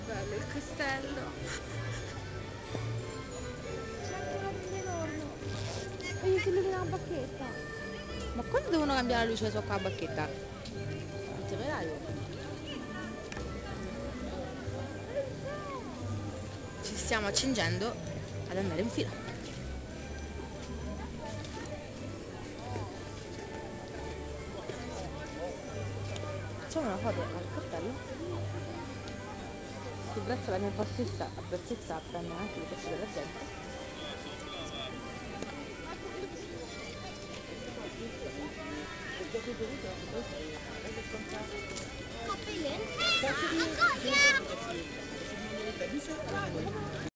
bello il castello. C'è una luce enorme. Vedi, si illumina la bacchetta. Ma quando devono cambiare la luce sopra la bacchetta? Il temerario. Ci stiamo accingendo ad andare in fila. Facciamo una foto al castello. Si braccia la mia bassezza prende anche le foto della gente. Coppelin.